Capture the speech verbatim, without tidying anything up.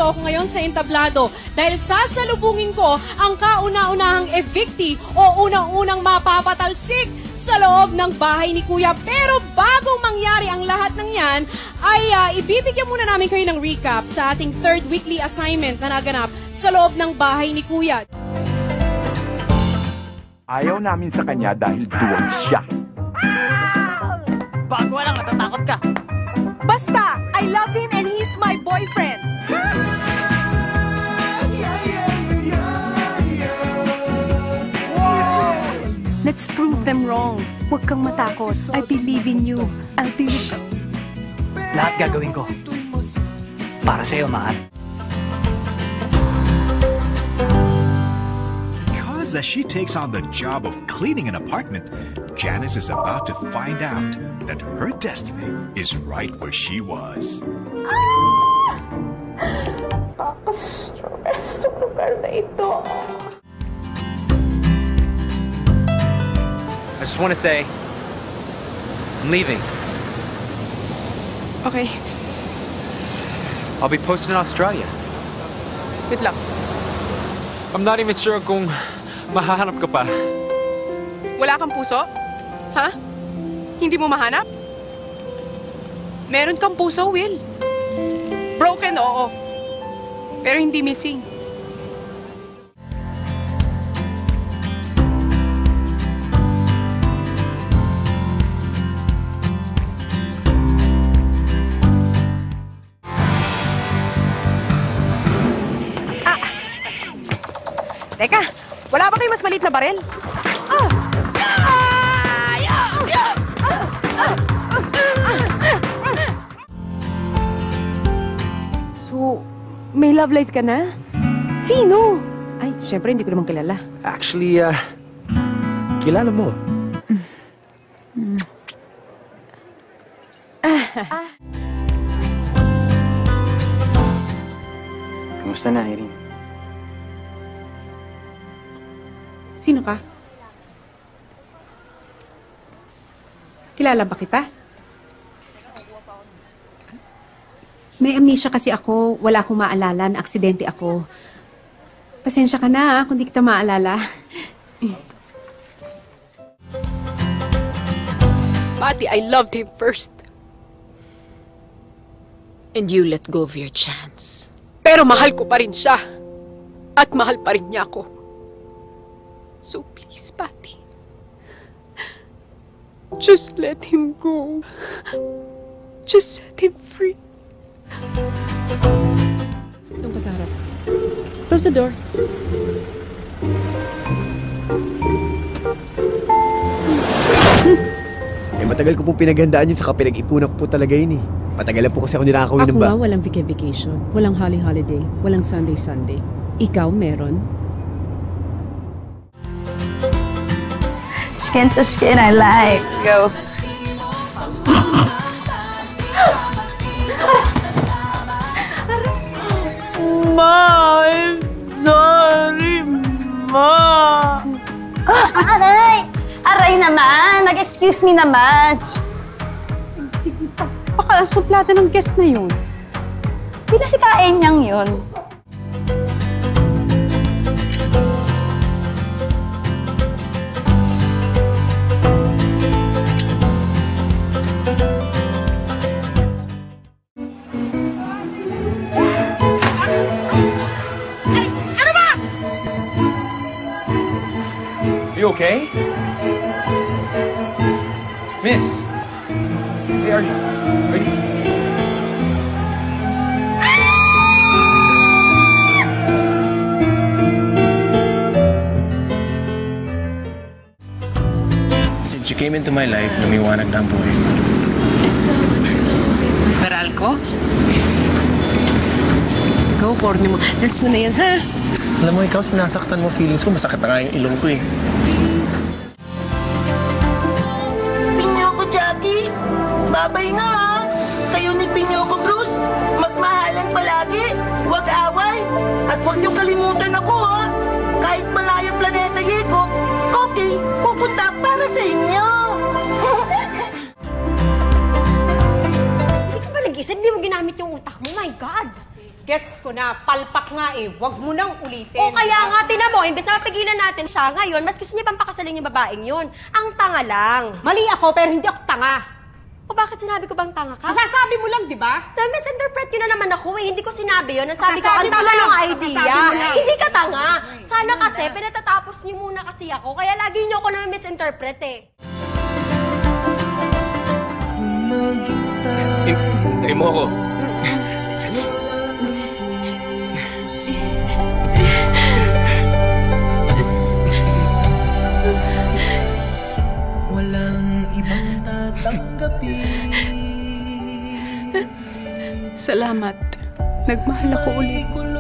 nandito ako ngayon sa entablado dahil sasalubungin ko ang kauna-unahang evictee o unang-unang mapapatalsik sa loob ng bahay ni Kuya. Pero bagong mangyari ang lahat ng yan, ay uh, ibibigyan muna namin kayo ng recap sa ating third weekly assignment na naganap sa loob ng bahay ni Kuya. Ayaw namin sa kanya dahil duwag siya. Bago lang, natatakot ka. Basta, I love him and he's my boyfriend. Let's prove them wrong. Huwag kang matakot. I believe in you. I'll be with... Lahat gagawin ko. Para sa'yo, mahal. Because as she takes on the job of cleaning an apartment, Janice is about to find out that her destiny is right where she was. Nakaka-stress itong lugar na ito. I just want to say, I'm leaving. Okay. I'll be posted in Australia. Good luck. I'm not even sure kung mahahanap ka pa. Wala kang puso? Ha? Hindi mo mahanap? Meron kang puso, Will. Broken, oo. Pero hindi missing. Ah! Teka, wala ba kayo mas maliit na baril? Ah! So, may love life ka na? Sino? Ay, syempre hindi ko naman kilala. Actually, uh, kilala mo. Mm. Ah. Ah. Kamusta na, Irene? Sino ka? Kilala ba kita? May amnesia kasi ako. Wala akong maalala. Na-aksidente ako. Pasensya ka na kung di kita maalala. Pati, I loved him first. And you let go of your chance. Pero mahal ko pa rin siya. At mahal pa rin niya ako. So please, Pati. Just let him go. Just set him free. Doon ka sa harap. Close the door. Eh, matagal ko pong pinaghandaan yun, saka pinag-ipunan ko po talaga yun eh. Matagalan po kasi ako ninakawin ng ba. Ako nga, walang vacation, walang holiday, walang Sunday-Sunday. Ikaw, meron? Skin to skin, I like. Go. Ma, I'm sorry, Ma. Aray! Aray naman! Nag-excuse me naman! Baka suplada ng guest na yun. Hindi na si kain niyang yun. You okay? Miss, where are you? Are you... Since you came into my life, lumiwanag na ang buhay mo. Baral ko? Ikaw, corny mo. Last mo na yan, ha? Alam mo, ikaw sinasaktan mo feelings ko. Masakit na nga yung ilong ko eh. Pinyoko, Jackie! Babay na ha! Kayo ni Pinyoko Bruce, magmahalan palagi, huwag away, at huwag niyong kalimutan ako ha! Kahit malayang planeta Yeko, okay, pupunta para sa inyo! Hindi ka ba nag-isa? Hindi mo ginamit yung utak mo? My God! Gets ko na, palpak nga eh. Huwag mo nang ulitin. O kaya nga, tinan mo, imbes na mapigilan natin siya ngayon, mas gusto niya pang pakasalin yung babaeng yun. Ang tanga lang. Mali ako, pero hindi ako tanga. O bakit sinabi ko bang tanga ka? Masasabi mo lang, di ba? Na-misinterpret yun na naman ako eh. Hindi ko sinabi yun. Nasabi ko, Masasabi ang mo tanga lang. ng idea. Masasabi mo lang. Hindi ka tanga. Sana kasi, pinatatapos niyo muna kasi ako. Kaya lagi niyo ako na-misinterpret eh. Hintay mo ako. Walang ibang tatanggapin. Salamat. Nagmahal ako ulit.